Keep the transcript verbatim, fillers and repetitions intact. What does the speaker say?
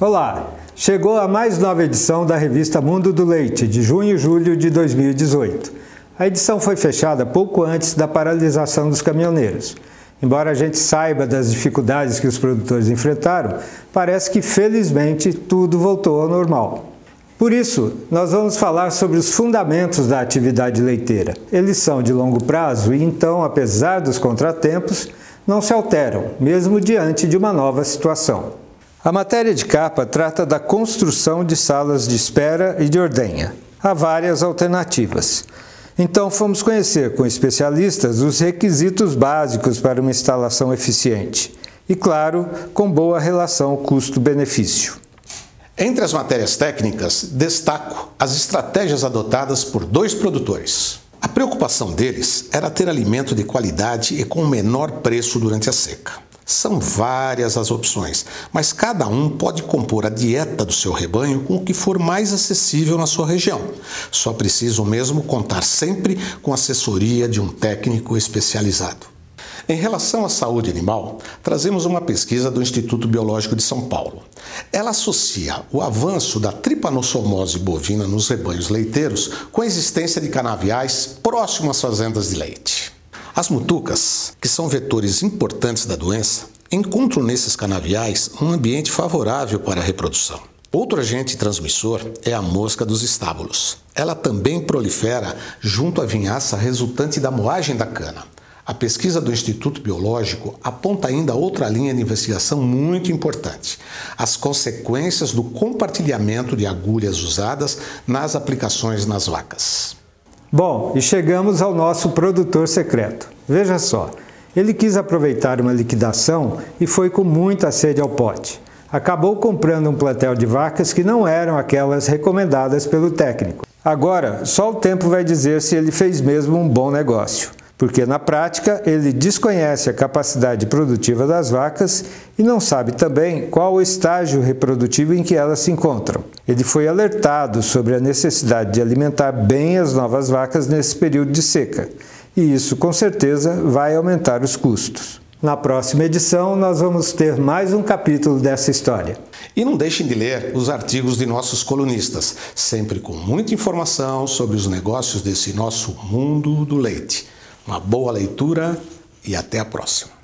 Olá! Chegou a mais nova edição da revista Mundo do Leite, de junho e julho de dois mil e dezoito. A edição foi fechada pouco antes da paralisação dos caminhoneiros. Embora a gente saiba das dificuldades que os produtores enfrentaram, parece que felizmente tudo voltou ao normal. Por isso, nós vamos falar sobre os fundamentos da atividade leiteira. Eles são de longo prazo e então, apesar dos contratempos, não se alteram, mesmo diante de uma nova situação. A matéria de capa trata da construção de salas de espera e de ordenha. Há várias alternativas. Então, fomos conhecer com especialistas os requisitos básicos para uma instalação eficiente. E, claro, com boa relação custo-benefício. Entre as matérias técnicas, destaco as estratégias adotadas por dois produtores. A preocupação deles era ter alimento de qualidade e com o menor preço durante a seca. São várias as opções, mas cada um pode compor a dieta do seu rebanho com o que for mais acessível na sua região. Só precisam mesmo contar sempre com a assessoria de um técnico especializado. Em relação à saúde animal, trazemos uma pesquisa do Instituto Biológico de São Paulo. Ela associa o avanço da tripanossomose bovina nos rebanhos leiteiros com a existência de canaviais próximo às fazendas de leite. As mutucas, que são vetores importantes da doença, encontram nesses canaviais um ambiente favorável para a reprodução. Outro agente transmissor é a mosca dos estábulos. Ela também prolifera junto à vinhaça resultante da moagem da cana. A pesquisa do Instituto Biológico aponta ainda outra linha de investigação muito importante: as consequências do compartilhamento de agulhas usadas nas aplicações nas vacas. Bom, e chegamos ao nosso produtor secreto. Veja só, ele quis aproveitar uma liquidação e foi com muita sede ao pote. Acabou comprando um plantel de vacas que não eram aquelas recomendadas pelo técnico. Agora, só o tempo vai dizer se ele fez mesmo um bom negócio, porque na prática ele desconhece a capacidade produtiva das vacas e não sabe também qual o estágio reprodutivo em que elas se encontram. Ele foi alertado sobre a necessidade de alimentar bem as novas vacas nesse período de seca, e isso com certeza vai aumentar os custos. Na próxima edição nós vamos ter mais um capítulo dessa história. E não deixem de ler os artigos de nossos colunistas, sempre com muita informação sobre os negócios desse nosso mundo do leite. Uma boa leitura e até a próxima.